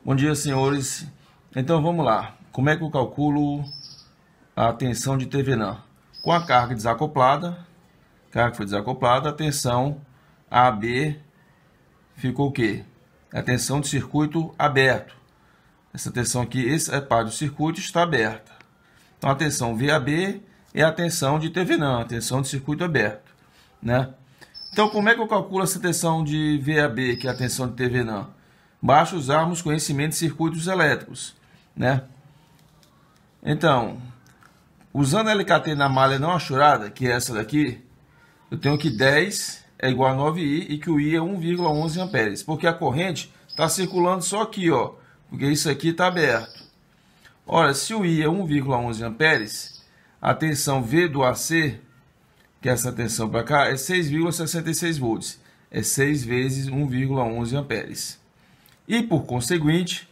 Bom dia, senhores. Então vamos lá. Como é que eu calculo a tensão de TVNAM? Com a carga desacoplada, a tensão AB ficou o quê? A tensão de circuito aberto. Essa tensão aqui, essa parte do circuito está aberta. Então a tensão VAB é a tensão de TVNAM, a tensão de circuito aberto, né? Então como é que eu calculo essa tensão de VAB, que é a tensão de TVNAM? Basta usarmos conhecimento de circuitos elétricos, né? Então, usando a LKT na malha não achurada, que é essa daqui, eu tenho que 10 é igual a 9I e que o I é 1,11 amperes, porque a corrente está circulando só aqui, ó, porque isso aqui está aberto. Ora, se o I é 1,11 amperes, a tensão V do AC, que é essa tensão para cá, é 6,66 volts, é 6 vezes 1,11 amperes. E por conseguinte,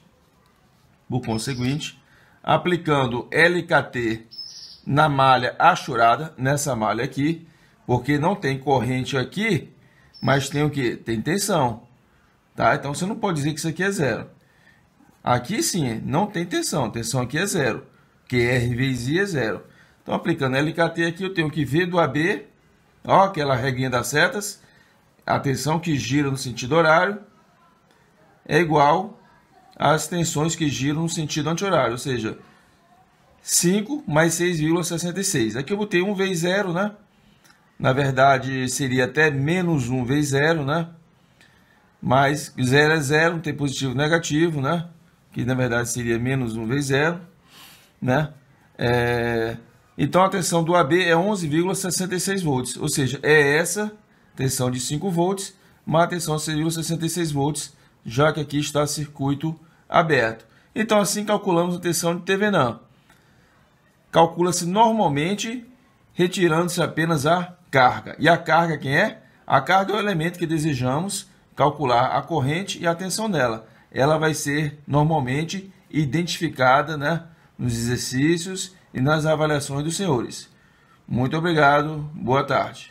aplicando LKT na malha achurada, nessa malha aqui, porque não tem corrente aqui, mas tem o que? Tem tensão, tá? Então você não pode dizer que isso aqui é zero. Aqui sim, não tem tensão, tensão aqui é zero, porque R vezes I é zero. Então aplicando LKT aqui, eu tenho que V do AB, ó, aquela regrinha das setas, a tensão que gira no sentido horário, é igual às tensões que giram no sentido anti-horário, ou seja, 5 mais 6,66. Aqui eu botei 1 vezes 0, né? Na verdade, seria até menos 1 vezes 0, né? Mas 0 é 0, não tem positivo e negativo, né? Que na verdade seria menos 1 vezes 0, né? Então a tensão do AB é 11,66 volts, ou seja, é essa tensão de 5 volts, mais a tensão de 6,66 volts, já que aqui está circuito aberto. Então, assim calculamos a tensão de TVNAM. Calcula-se normalmente retirando-se apenas a carga. E a carga quem é? A carga é o elemento que desejamos calcular a corrente e a tensão dela. Ela vai ser normalmente identificada, né, nos exercícios e nas avaliações dos senhores. Muito obrigado, boa tarde.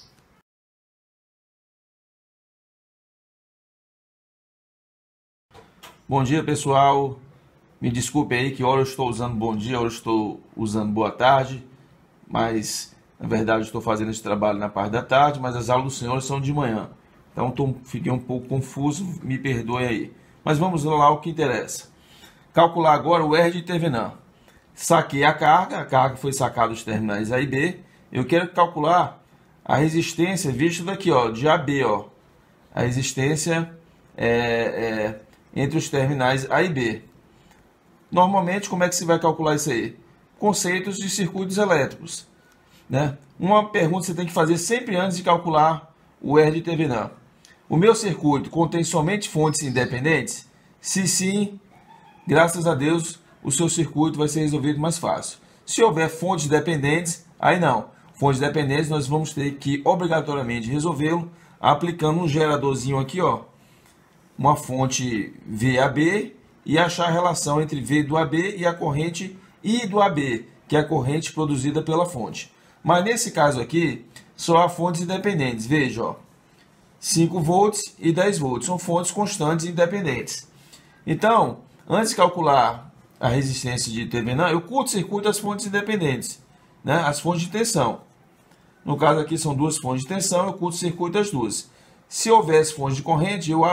Bom dia, pessoal. Me desculpe aí que hora eu estou usando bom dia, hora eu estou usando boa tarde, mas na verdade eu estou fazendo esse trabalho na parte da tarde, mas as aulas dos senhores são de manhã. Então fiquei um pouco confuso, me perdoe aí. Mas vamos lá ao que interessa. Calcular agora o R de TVNAM. Saquei a carga foi sacada dos terminais A e B. Eu quero calcular a resistência vista daqui, ó, de AB, ó. A resistência entre os terminais A e B. Normalmente, como é que se vai calcular isso aí? Conceitos de circuitos elétricos, né? Uma pergunta que você tem que fazer sempre antes de calcular o R de TVNAM. O meu circuito contém somente fontes independentes? Se sim, graças a Deus, o seu circuito vai ser resolvido mais fácil. Se houver fontes dependentes, aí não. Fontes dependentes nós vamos ter que obrigatoriamente resolvê-lo aplicando um geradorzinho aqui, ó, uma fonte VAB e achar a relação entre V do AB e a corrente I do AB, que é a corrente produzida pela fonte. Mas nesse caso aqui, só há fontes independentes. Veja, ó, 5 volts e 10 volts, são fontes constantes independentes. Então, antes de calcular a resistência de TVNAM, eu curto-circuito as fontes independentes, né? As fontes de tensão. No caso aqui são duas fontes de tensão, eu curto-circuito as duas. Se houvesse fonte de corrente, eu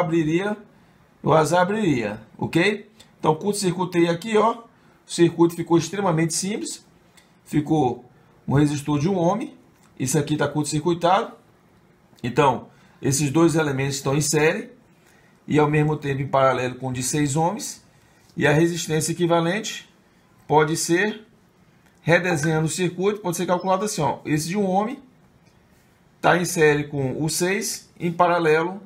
as abriria, ok? Então, curto-circuitei aqui, ó. O circuito ficou extremamente simples. Ficou um resistor de 1 ohm. Isso aqui está curto-circuitado. Então, esses dois elementos estão em série e ao mesmo tempo em paralelo com o de 6 ohms. E a resistência equivalente pode ser, redesenhando o circuito, pode ser calculado assim, ó. Esse de 1 ohm está em série com o 6, em paralelo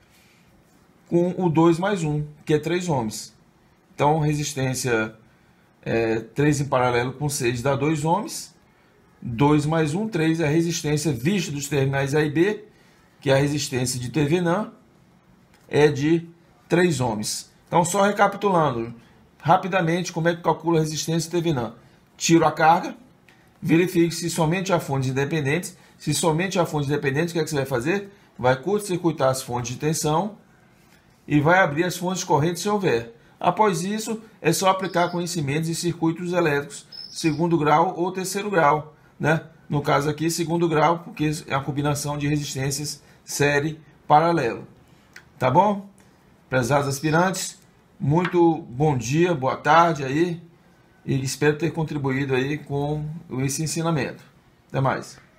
com o 2 mais 1, que é 3 ohms. Então, resistência 3 em paralelo com 6 dá 2 ohms. 2 mais 1, 3 é a resistência vista dos terminais A e B, que é a resistência de TVNAM, é de 3 ohms. Então, só recapitulando rapidamente como é que calcula a resistência de TVNAM. Tiro a carga, verifique se somente há fontes independentes. Se somente há fontes independentes, o que é que você vai fazer? Vai curto-circuitar as fontes de tensão e vai abrir as fontes de corrente se houver. Após isso, é só aplicar conhecimentos em circuitos elétricos, segundo grau ou terceiro grau, né? No caso aqui, segundo grau, porque é a combinação de resistências série paralelo. Tá bom? Prezados aspirantes, muito bom dia, boa tarde aí, e espero ter contribuído aí com esse ensinamento. Até mais.